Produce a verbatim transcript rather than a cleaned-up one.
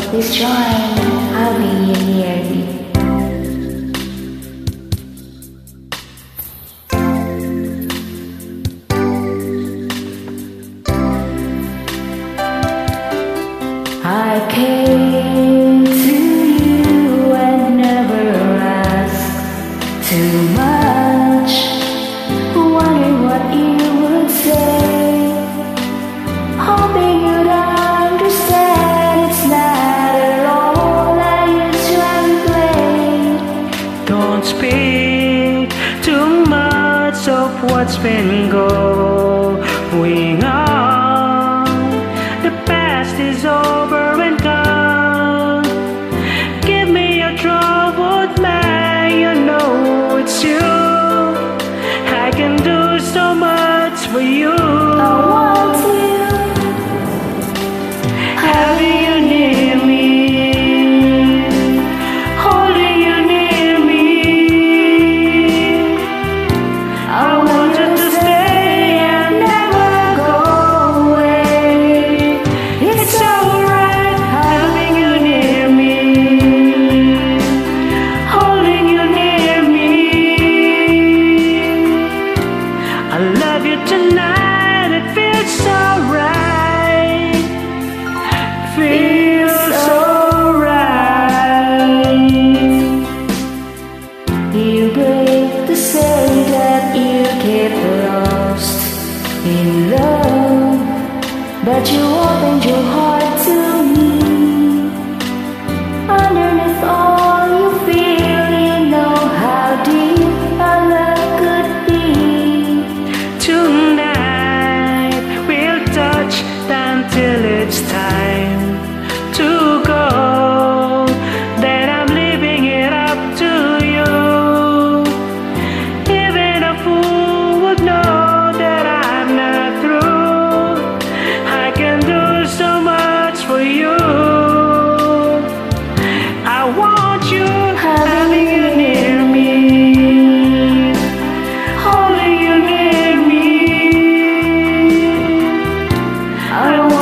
please join having you near me. I came to you and never asked too much, wondering what you would say, hoping you'd understand it's not at all I used to play. Don't speak too much of what's been going on. The past is over and gone. Give me your troubled mind, you know it's you. I can do so much for you. I want you, having you near me, holding you near me. I want you to stay and never go away. It's alright having you near me, holding you near me. I love you tonight, it feels so right, feels so right. you break to say that you get lost in love, but you opened your heart to me. Underneath all you feel, you know how deep our love could be. Tonight we'll touch until it's time to go. Then I'm leaving it up to you. Even a fool would know that I'm not through. I can do so much for you. I want you, having you near me, holding you near me. I